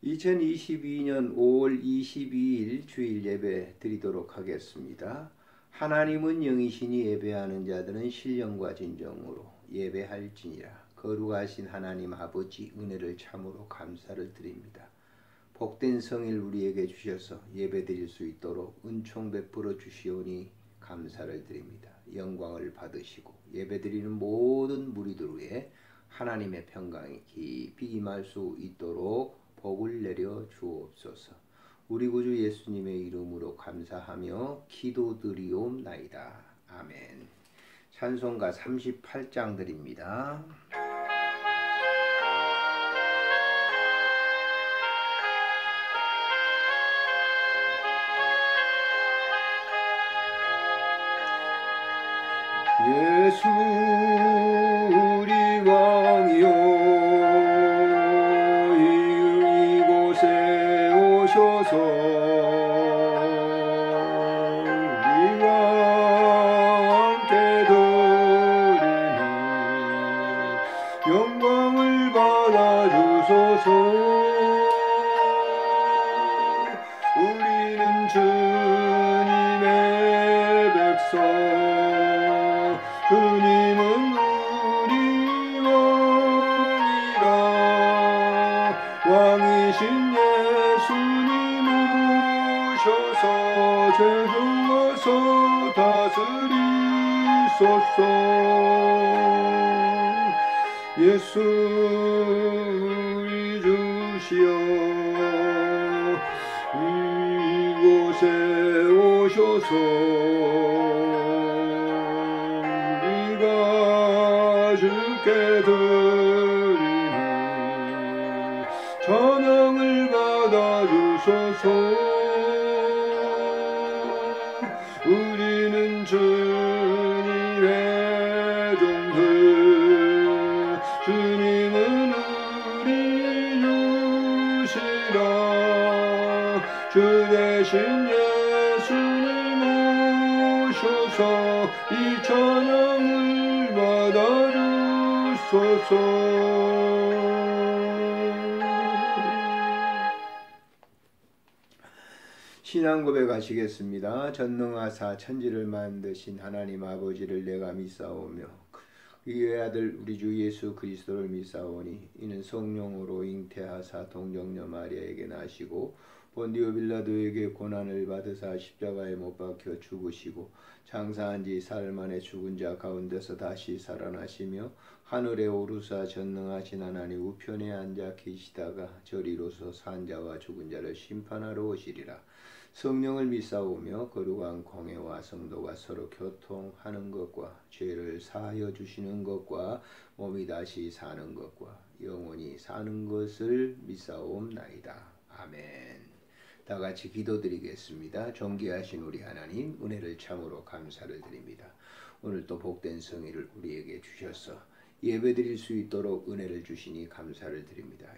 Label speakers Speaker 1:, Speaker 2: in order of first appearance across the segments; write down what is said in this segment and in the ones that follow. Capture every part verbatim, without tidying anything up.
Speaker 1: 이천이십이 년 오월 이십이일 주일 예배 드리도록 하겠습니다. 하나님은 영이시니 예배하는 자들은 신령과 진정으로 예배할지니라. 거룩하신 하나님 아버지, 은혜를 참으로 감사를 드립니다. 복된 성일 우리에게 주셔서 예배 드릴 수 있도록 은총 베풀어 주시오니 감사를 드립니다. 영광을 받으시고 예배 드리는 모든 무리들 위에 하나님의 평강이 깊이 임할 수 있도록 복을 내려 주옵소서. 우리 구주 예수님의 이름으로 감사하며 기도드리옵나이다. 아멘. 찬송가 삼십팔 장 드립니다. 예수 우리 왕이요 이곳에 오셔서 우리와 함께 드리니 영광을 받아주소서. 우리는 주님의 백성, 주님은 우리 왕이라. 왕이신 예수님 오셔서 죄송하서 다스리소서. 예수 우리 주시여 이곳에 오셔서 주께 드리니 찬양을 받아주소서. 우리는 주님의 종들, 주님은 우리 주시라. 주 대신 예수님 오셔서 이 찬양을 받아주소서. 신앙 고백하시겠습니다. 전능하사 천지를 만드신 하나님 아버지를 내가 믿사오며 그의 아들 우리 주 예수 그리스도를 믿사오니 이는 성령으로 잉태하사 동정녀 마리아에게 나시고 본디오 빌라도에게 고난을 받으사 십자가에 못 박혀 죽으시고 장사한 지 사흘 만에 죽은 자 가운데서 다시 살아나시며 하늘에 오르사 전능하신 하나님 우편에 앉아 계시다가 저리로서 산 자와 죽은 자를 심판하러 오시리라. 성령을 믿사오며 거룩한 공회와 성도가 서로 교통하는 것과 죄를 사하여 주시는 것과 몸이 다시 사는 것과 영원히 사는 것을 믿사옵나이다. 아멘. 다 같이 기도드리겠습니다. 존귀하신 우리 하나님, 은혜를 참으로 감사를 드립니다. 오늘 또 복된 성의를 우리에게 주셔서 예배드릴 수 있도록 은혜를 주시니 감사를 드립니다.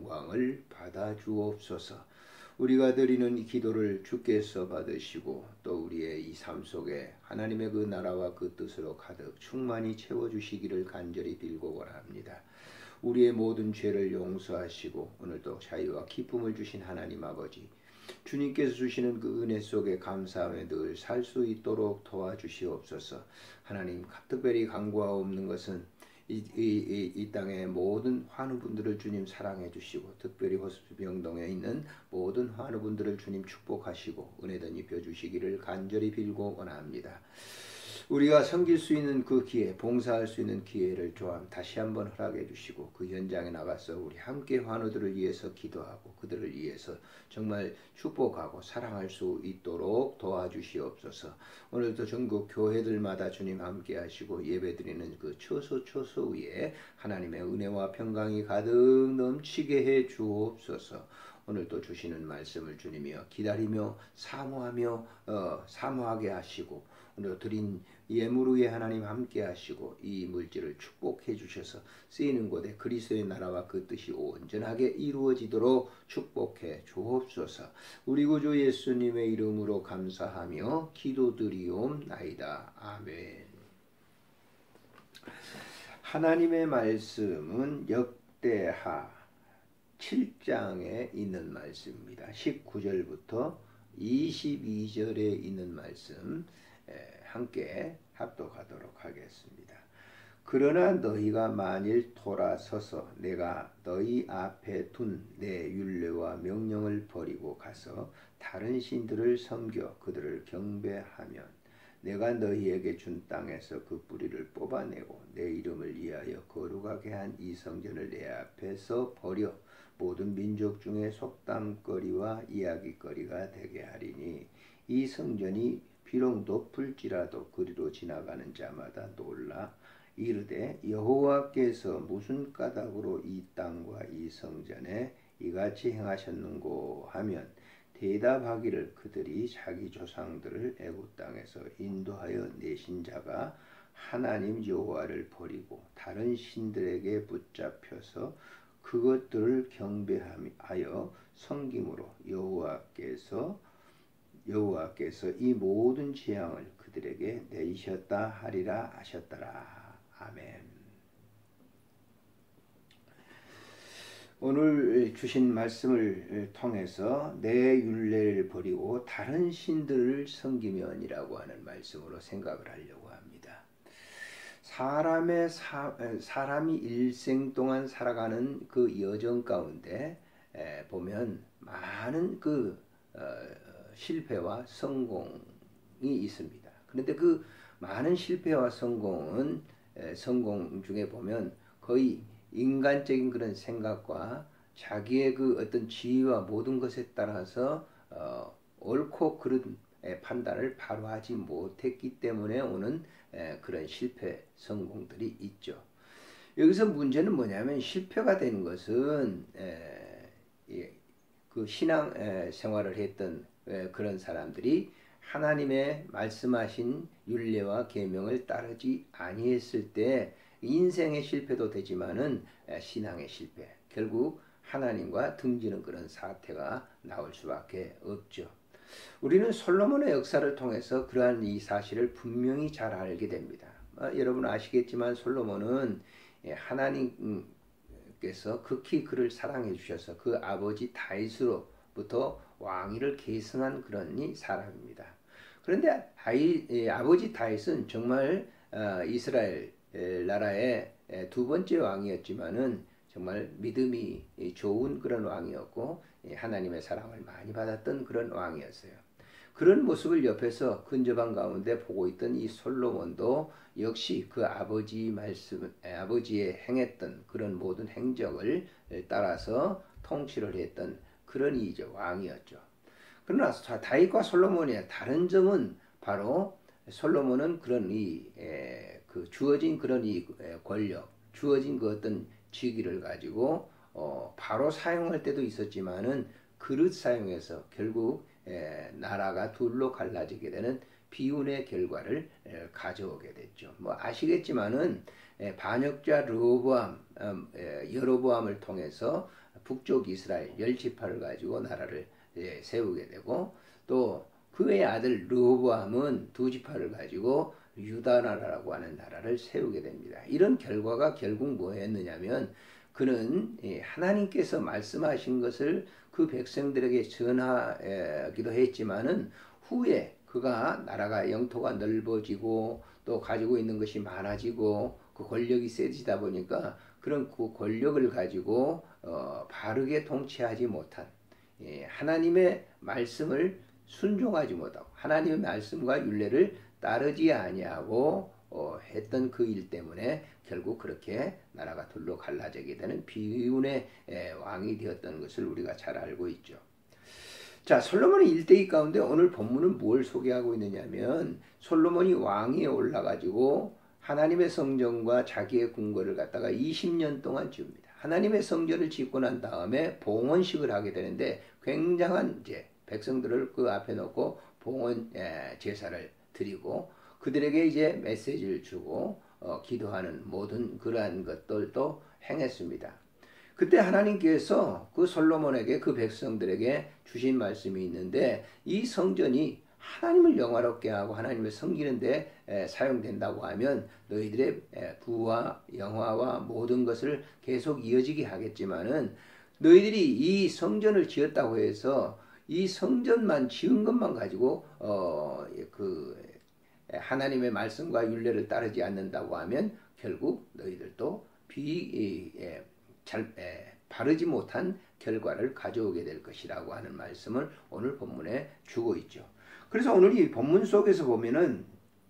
Speaker 1: 영광을 받아 주옵소서. 우리가 드리는 이 기도를 주께서 받으시고 또 우리의 이 삶 속에 하나님의 그 나라와 그 뜻으로 가득 충만히 채워주시기를 간절히 빌고 원합니다. 우리의 모든 죄를 용서하시고 오늘도 자유와 기쁨을 주신 하나님 아버지, 주님께서 주시는 그 은혜 속에 감사하며 늘 살 수 있도록 도와주시옵소서. 하나님, 특별히 간구하옵는 것은 이, 이, 이, 이 땅의 모든 환우분들을 주님 사랑해 주시고 특별히 호스피 병동에 있는 모든 환우분들을 주님 축복하시고 은혜든 입혀 주시기를 간절히 빌고 원합니다. 우리가 섬길 수 있는 그 기회, 봉사할 수 있는 기회를 조함 다시 한번 허락해 주시고 그 현장에 나가서 우리 함께 환우들을 위해서 기도하고 그들을 위해서 정말 축복하고 사랑할 수 있도록 도와주시옵소서. 오늘도 전국 교회들마다 주님 함께 하시고 예배드리는 그 처소 처소 위에 하나님의 은혜와 평강이 가득 넘치게 해 주옵소서. 오늘도 주시는 말씀을 주님이여 기다리며 사모하며 어, 사모하게 하시고 오늘 드린 예물 위에 하나님 함께 하시고 이 물질을 축복해 주셔서 쓰이는 곳에 그리스도의 나라와 그 뜻이 온전하게 이루어지도록 축복해 주옵소서. 우리 구주 예수님의 이름으로 감사하며 기도드리옵나이다. 아멘. 하나님의 말씀은 역대하 칠 장에 있는 말씀입니다. 십구 절부터 이십이 절에 있는 말씀 함께 합독하도록 하겠습니다. 그러나 너희가 만일 돌아서서 내가 너희 앞에 둔 내 율례와 명령을 버리고 가서 다른 신들을 섬겨 그들을 경배하면 내가 너희에게 준 땅에서 그 뿌리를 뽑아내고 내 이름을 위하여 거룩하게 한 이 성전을 내 앞에서 버려 모든 민족 중에 속담거리와 이야기거리가 되게 하리니 이 성전이 비록 높을지라도 그리로 지나가는 자마다 놀라 이르되 여호와께서 무슨 까닭으로 이 땅과 이 성전에 이같이 행하셨는고 하면 대답하기를 그들이 자기 조상들을 애굽 땅에서 인도하여 내신 자가 하나님 여호와를 버리고 다른 신들에게 붙잡혀서 그것들을 경배하여 섬김으로 여호와께서 여호와께서 이 모든 재앙을 그들에게 내리셨다 하리라 하셨더라. 아멘. 오늘 주신 말씀을 통해서 내 율례를 버리고 다른 신들을 섬기면이라고 하는 말씀으로 생각을 하려고 합니다. 사람의 사, 사람이 일생 동안 살아가는 그 여정 가운데 보면 많은 그 어, 실패와 성공이 있습니다. 그런데 그 많은 실패와 성공은 성공 중에 보면 거의 인간적인 그런 생각과 자기의 그 어떤 지위와 모든 것에 따라서 어, 옳고 그른 판단을 바로 하지 못했기 때문에 오는 에, 그런 실패 성공들이 있죠. 여기서 문제는 뭐냐면 실패가 되는 것은 에, 예, 그 신앙 에, 생활을 했던 에, 그런 사람들이 하나님의 말씀하신 율례와 계명을 따르지 아니했을 때 인생의 실패도 되지만은 신앙의 실패, 결국 하나님과 등지는 그런 사태가 나올 수밖에 없죠. 우리는 솔로몬의 역사를 통해서 그러한 이 사실을 분명히 잘 알게 됩니다. 어, 여러분 아시겠지만 솔로몬은 하나님께서 극히 그를 사랑해 주셔서 그 아버지 다윗으로부터 왕위를 계승한 그런 이 사람입니다. 그런데 아이, 예, 아버지 다윗은 정말 어, 이스라엘 나라의 두 번째 왕이었지만은 정말 믿음이 좋은 그런 왕이었고 하나님의 사랑을 많이 받았던 그런 왕이었어요. 그런 모습을 옆에서 근접한 가운데 보고 있던 이 솔로몬도 역시 그 아버지 말씀, 아버지의 행했던 그런 모든 행적을 따라서 통치를 했던 그런 이제 왕이었죠. 그러나 다윗과 솔로몬의 다른 점은 바로 솔로몬은 그런 이 에, 그 주어진 그런 이 권력, 주어진 그 어떤 직위를 가지고 어, 바로 사용할 때도 있었지만은 그릇 사용해서 결국 에, 나라가 둘로 갈라지게 되는 비운의 결과를 에, 가져오게 됐죠. 뭐 아시겠지만은 에, 반역자 르호보암, 음, 에, 여로보암을 통해서 북쪽 이스라엘 열 지파를 가지고 나라를 에, 세우게 되고 또 그의 아들 르호보암은 두 지파를 가지고 유다 나라라고 하는 나라를 세우게 됩니다. 이런 결과가 결국 뭐였느냐면 그는 하나님께서 말씀하신 것을 그 백성들에게 전하기도 했지만은 후에 그가 나라가 영토가 넓어지고 또 가지고 있는 것이 많아지고 그 권력이 세지다 보니까 그런 그 권력을 가지고 어 바르게 통치하지 못한 예, 하나님의 말씀을 순종하지 못하고 하나님의 말씀과 율례를 따르지 아니하고 어, 했던 그 일 때문에 결국 그렇게 나라가 둘로 갈라지게 되는 비운의 에, 왕이 되었던 것을 우리가 잘 알고 있죠. 자, 솔로몬의 일대기 가운데 오늘 본문은 뭘 소개하고 있느냐면 솔로몬이 왕위에 올라가지고 하나님의 성전과 자기의 궁궐을 갖다가 이십 년 동안 지읍니다. 하나님의 성전을 짓고 난 다음에 봉헌식을 하게 되는데 굉장한 이제 백성들을 그 앞에 놓고 봉헌 제사를 드리고 그들에게 이제 메시지를 주고 어, 기도하는 모든 그러한 것들도 행했습니다. 그때 하나님께서 그 솔로몬에게 그 백성들에게 주신 말씀이 있는데 이 성전이 하나님을 영화롭게 하고 하나님을 섬기는 데 사용된다고 하면 너희들의 부와 영화와 모든 것을 계속 이어지게 하겠지만은 너희들이 이 성전을 지었다고 해서 이 성전만 지은 것만 가지고 어, 그 하나님의 말씀과 율례를 따르지 않는다고 하면 결국 너희들도 비, 예, 잘, 예, 바르지 못한 결과를 가져오게 될 것이라고 하는 말씀을 오늘 본문에 주고 있죠. 그래서 오늘 이 본문 속에서 보면은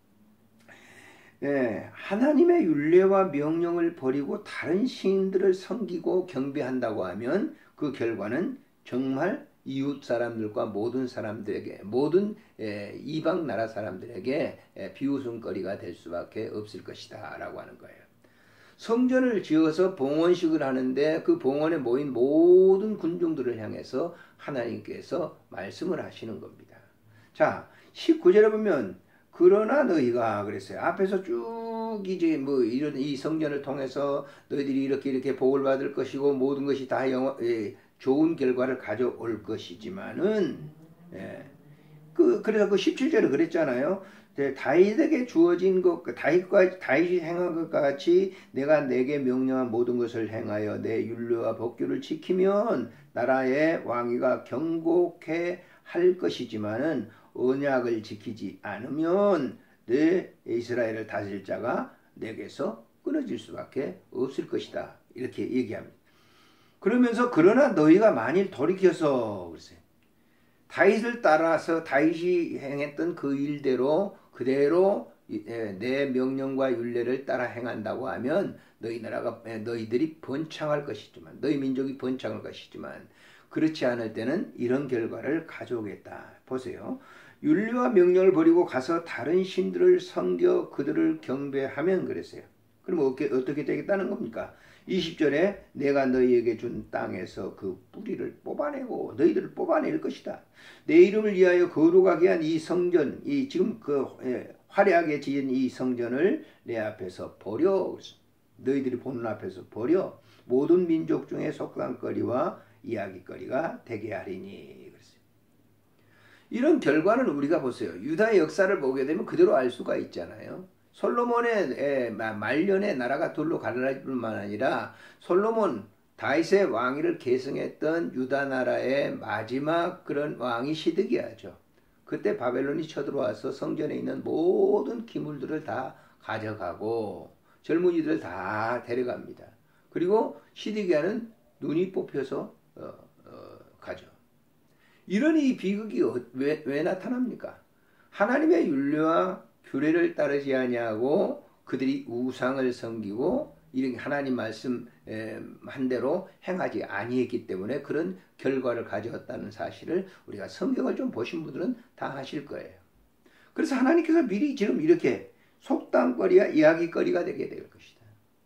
Speaker 1: 예, 하나님의 율례와 명령을 버리고 다른 신들을 섬기고 경배한다고 하면 그 결과는 정말 이웃 사람들과 모든 사람들에게 모든 예, 이방 나라 사람들에게 예, 비웃음거리가 될 수밖에 없을 것이다 라고 하는 거예요. 성전을 지어서 봉헌식을 하는데 그 봉헌에 모인 모든 군중들을 향해서 하나님께서 말씀을 하시는 겁니다. 자, 십구 절에 보면 그러나 너희가 그랬어요. 앞에서 쭉 이제 뭐 이런 이 성전을 통해서 너희들이 이렇게 이렇게 복을 받을 것이고 모든 것이 다 영어, 예, 좋은 결과를 가져올 것이지만은 예, 그 그래서 그 십칠 절에 그랬잖아요. 다윗에게 주어진 것, 다윗과 다윗이 행한 것과 같이 내가 내게 명령한 모든 것을 행하여 내 율례와 법규를 지키면 나라의 왕위가 경고케 할 것이지만은 언약을 지키지 않으면 내 이스라엘을 다스릴 자가 내게서 끊어질 수밖에 없을 것이다. 이렇게 얘기합니다. 그러면서 그러나 너희가 만일 돌이켜서 그랬어요. 다윗을 따라서 다윗이 행했던 그 일대로 그대로 내 명령과 율례를 따라 행한다고 하면 너희 나라가 너희들이 번창할 것이지만 너희 민족이 번창할 것이지만 그렇지 않을 때는 이런 결과를 가져오겠다. 보세요. 율례와 명령을 버리고 가서 다른 신들을 섬겨 그들을 경배하면 그랬어요. 그럼 어떻게, 어떻게 되겠다는 겁니까? 이십 절에 내가 너희에게 준 땅에서 그 뿌리를 뽑아내고 너희들을 뽑아낼 것이다. 내 이름을 위하여 거룩하게 한 이 성전, 이 지금 그 예, 화려하게 지은 이 성전을 내 앞에서 버려. 너희들이 보는 앞에서 버려. 모든 민족 중에 속상거리와 이야기거리가 되게 하리니. 그랬어요. 이런 결과는 우리가 보세요. 유다의 역사를 보게 되면 그대로 알 수가 있잖아요. 솔로몬의 말년에 나라가 둘로 갈라질 뿐만 아니라 솔로몬 다윗의 왕위를 계승했던 유다 나라의 마지막 그런 왕이 시드기야죠. 그때 바벨론이 쳐들어와서 성전에 있는 모든 기물들을 다 가져가고 젊은이들을 다 데려갑니다. 그리고 시드기야는 눈이 뽑혀서 어, 어, 가죠. 이런 이 비극이 왜, 왜 나타납니까? 하나님의 율례와 규례를 따르지 아니하고 그들이 우상을 섬기고 이렇게 하나님 말씀 한 대로 행하지 아니했기 때문에 그런 결과를 가져왔다는 사실을 우리가 성경을 좀 보신 분들은 다 아실 거예요. 그래서 하나님께서 미리 지금 이렇게 속담거리와 이야기거리가 되게 될 것이다.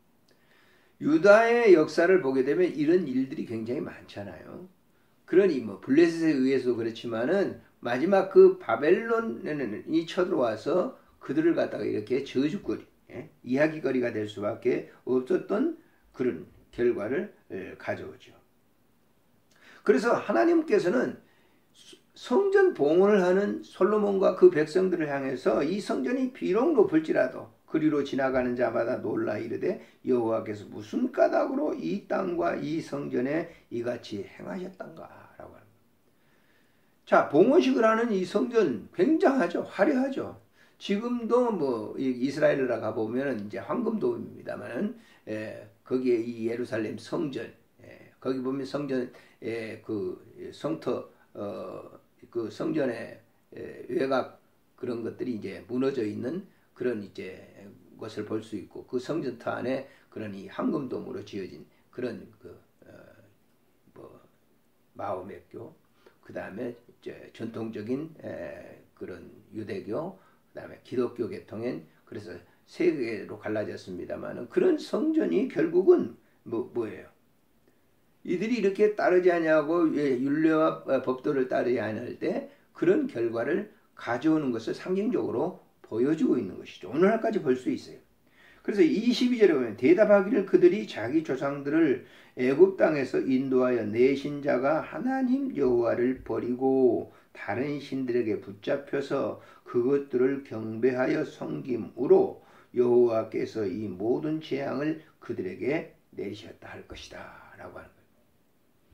Speaker 1: 유다의 역사를 보게 되면 이런 일들이 굉장히 많잖아요. 그러니 뭐 블레셋에 의해서 그렇지만은 마지막 그 바벨론이 쳐들어와서 그들을 갖다가 이렇게 저주거리, 예? 이야기거리가 될 수밖에 없었던 그런 결과를 예, 가져오죠. 그래서 하나님께서는 성전 봉헌을 하는 솔로몬과 그 백성들을 향해서 이 성전이 비록 높을지라도 그리로 지나가는 자마다 놀라 이르되 여호와께서 무슨 까닭으로 이 땅과 이 성전에 이같이 행하셨던가 라고 합니다. 자, 봉헌식을 하는 이 성전 굉장하죠. 화려하죠. 지금도 뭐 이스라엘을 가보면 이제 황금돔입니다만은 예, 거기에 이 예루살렘 성전, 예, 거기 보면 성전의 그 성터, 어, 그 성전의 예, 외곽 그런 것들이 이제 무너져 있는 그런 이제 것을 볼 수 있고 그 성전터 안에 그런 이 황금돔으로 지어진 그런 그 어, 뭐 마호메교, 그 다음에 이제 전통적인 에, 그런 유대교, 그 다음에 기독교 계통엔 그래서 세 개로 갈라졌습니다만 그런 성전이 결국은 뭐, 뭐예요? 이들이 이렇게 따르지 않냐고 율례와 법도를 따르지 않을 때 그런 결과를 가져오는 것을 상징적으로 보여주고 있는 것이죠. 오늘날까지 볼 수 있어요. 그래서 이십이 절에 보면 대답하기를 그들이 자기 조상들을 애굽 땅에서 인도하여 내신 자가 하나님 여호와를 버리고 다른 신들에게 붙잡혀서 그것들을 경배하여 섬김으로 여호와께서 이 모든 재앙을 그들에게 내리셨다 할 것이다 라고 하는 거예요.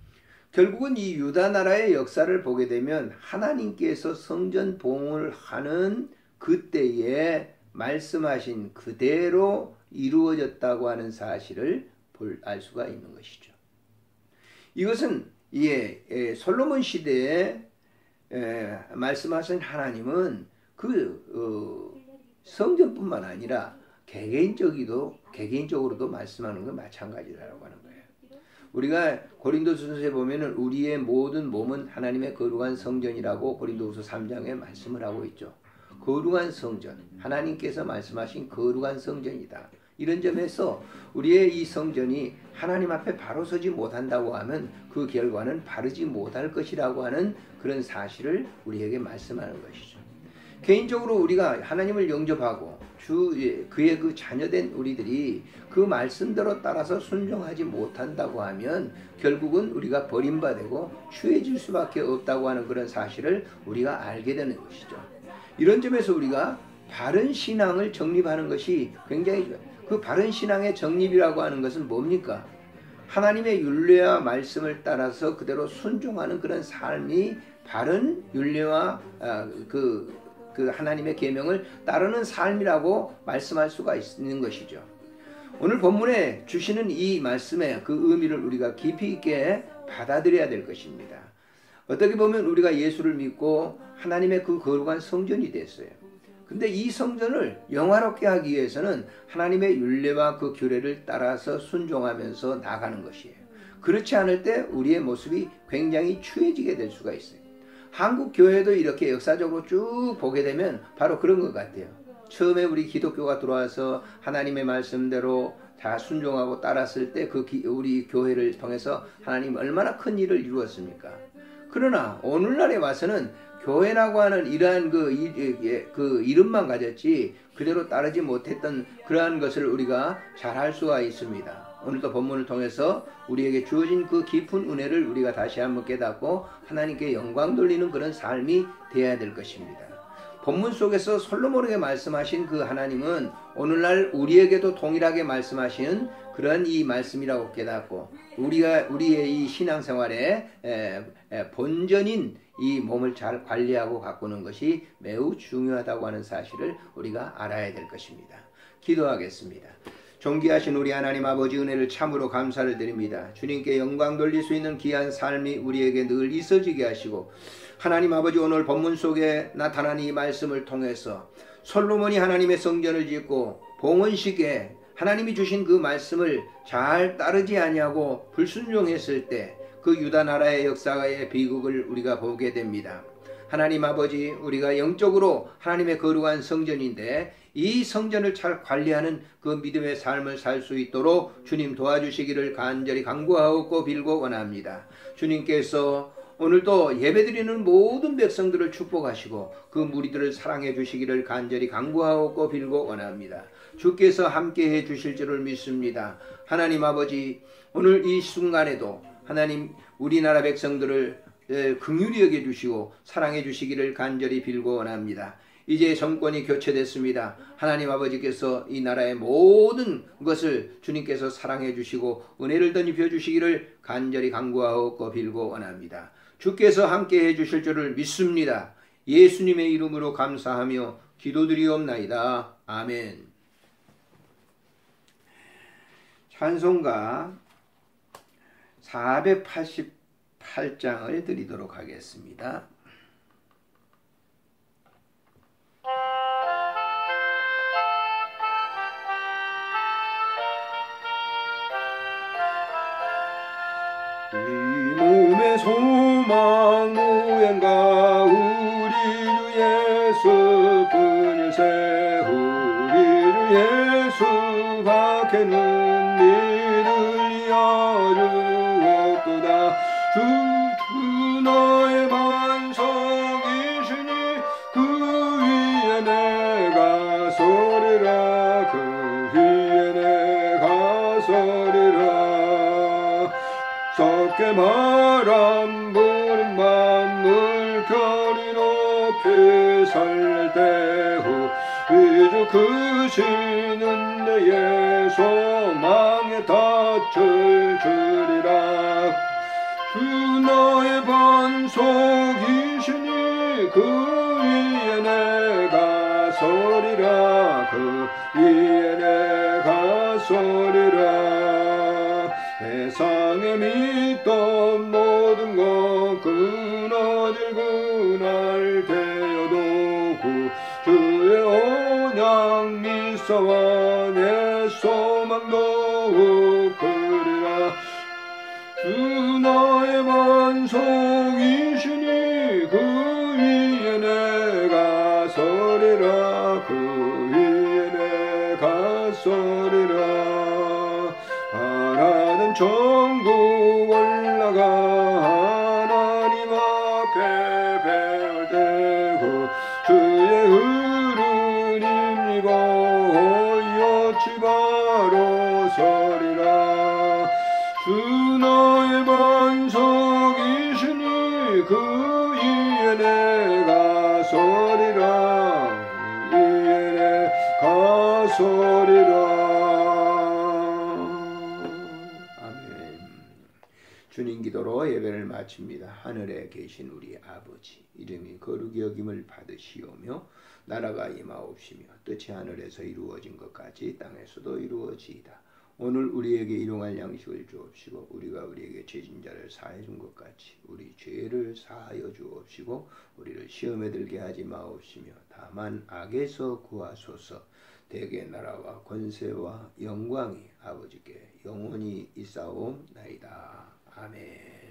Speaker 1: 결국은 이 유다 나라의 역사를 보게 되면 하나님께서 성전 봉헌을 하는 그때에 말씀하신 그대로 이루어졌다고 하는 사실을 볼, 알 수가 있는 것이죠. 이것은 예, 예, 솔로몬 시대에 예, 말씀하신 하나님은 그 어, 성전뿐만 아니라 개개인적이도 개개인적으로도 말씀하는 건 마찬가지라고 하는 거예요. 우리가 고린도전서에 보면은 우리의 모든 몸은 하나님의 거룩한 성전이라고 고린도후서 삼 장에 말씀을 하고 있죠. 거룩한 성전, 하나님께서 말씀하신 거룩한 성전이다. 이런 점에서 우리의 이 성전이 하나님 앞에 바로 서지 못한다고 하면 그 결과는 바르지 못할 것이라고 하는 그런 사실을 우리에게 말씀하는 것이죠. 개인적으로 우리가 하나님을 영접하고 주 그의 그 자녀된 우리들이 그 말씀대로 따라서 순종하지 못한다고 하면 결국은 우리가 버림받고 추해질 수밖에 없다고 하는 그런 사실을 우리가 알게 되는 것이죠. 이런 점에서 우리가 바른 신앙을 정립하는 것이 굉장히 좋아요. 그 바른 신앙의 정립이라고 하는 것은 뭡니까? 하나님의 율례와 말씀을 따라서 그대로 순종하는 그런 삶이 바른 율례와 아, 그, 그 하나님의 계명을 따르는 삶이라고 말씀할 수가 있는 것이죠. 오늘 본문에 주시는 이 말씀의 그 의미를 우리가 깊이 있게 받아들여야 될 것입니다. 어떻게 보면 우리가 예수를 믿고 하나님의 그 거룩한 성전이 됐어요. 근데 이 성전을 영화롭게 하기 위해서는 하나님의 율례와 그 규례를 따라서 순종하면서 나가는 것이에요. 그렇지 않을 때 우리의 모습이 굉장히 추해지게 될 수가 있어요. 한국 교회도 이렇게 역사적으로 쭉 보게 되면 바로 그런 것 같아요. 처음에 우리 기독교가 들어와서 하나님의 말씀대로 다 순종하고 따랐을 때 그 우리 교회를 통해서 하나님 얼마나 큰 일을 이루었습니까? 그러나 오늘날에 와서는 교회라고 하는 이러한 그, 이, 그 이름만 가졌지 그대로 따르지 못했던 그러한 것을 우리가 잘 알 수가 있습니다. 오늘도 본문을 통해서 우리에게 주어진 그 깊은 은혜를 우리가 다시 한번 깨닫고 하나님께 영광 돌리는 그런 삶이 되어야 될 것입니다. 본문 속에서 솔로몬에게 말씀하신 그 하나님은 오늘날 우리에게도 동일하게 말씀하시는 그런 이 말씀이라고 깨닫고 우리가 우리의 이 신앙생활의 에, 에, 본전인 이 몸을 잘 관리하고 가꾸는 것이 매우 중요하다고 하는 사실을 우리가 알아야 될 것입니다. 기도하겠습니다. 존귀하신 우리 하나님 아버지 은혜를 참으로 감사를 드립니다. 주님께 영광 돌릴 수 있는 귀한 삶이 우리에게 늘 있어지게 하시고 하나님 아버지 오늘 본문 속에 나타난 이 말씀을 통해서 솔로몬이 하나님의 성전을 짓고 봉헌식에 하나님이 주신 그 말씀을 잘 따르지 아니하고 불순종했을 때 그 유다 나라의 역사의 비극을 우리가 보게 됩니다. 하나님 아버지 우리가 영적으로 하나님의 거룩한 성전인데 이 성전을 잘 관리하는 그 믿음의 삶을 살 수 있도록 주님 도와주시기를 간절히 간구하고 빌고 원합니다. 주님께서 오늘도 예배드리는 모든 백성들을 축복하시고 그 무리들을 사랑해 주시기를 간절히 간구하고 빌고 원합니다. 주께서 함께해 주실 줄을 믿습니다. 하나님 아버지 오늘 이 순간에도 하나님 우리나라 백성들을 긍휼히 여겨 주시고 사랑해 주시기를 간절히 빌고 원합니다. 이제 정권이 교체됐습니다. 하나님 아버지께서 이 나라의 모든 것을 주님께서 사랑해 주시고 은혜를 덧입혀 주시기를 간절히 간구하고 빌고 원합니다. 주께서 함께해 주실 줄을 믿습니다. 예수님의 이름으로 감사하며 기도드리옵나이다. 아멘. 찬송가 사백팔십팔 장을 드리도록 하겠습니다. 이 몸의 소망 무언가 우리 주 예수 분을 세우리 주 예수 밖에는 주, 주 너의 반석이시니 그 위에 내가 서리라 그 위에 내가 서리라 썩게 바람 부는 만물 별이 높이 설 때후 위주 크시는 내의 소망에 덫을 주리라 주 주 너의 반석이시니 그 위에 내가 서리라 그 위에 내가 서리라 세상에 믿던 모든 것 끊어질 그날 되어도 그 주의 언약 미사와 내 소망 더욱 크리라 주 너의 반석이시니 그 위에 내가 서리라 그 위에 내가 서리라 하나는 천국 올라가 하나님 앞에 배울 때고 주의 흐른 힘입어 엿이 바로 서리라 주 너의 반석이시니 그 위에 내가 서리라 위에 내가 서리라 아멘. 주님 기도로 예배를 마칩니다. 하늘에 계신 우리 아버지 이름이 거룩히 여김을 받으시오며 나라가 임하옵시며 뜻이 하늘에서 이루어진 것 같이 땅에서도 이루어지이다. 오늘 우리에게 일용할 양식을 주옵시고 우리가 우리에게 죄진 자를 사해 준 것 같이 우리 죄를 사하여 주옵시고 우리를 시험에 들게 하지 마옵시며 다만 악에서 구하소서. 대개 나라와 권세와 영광이 아버지께 영원히 있사옵나이다. 아멘.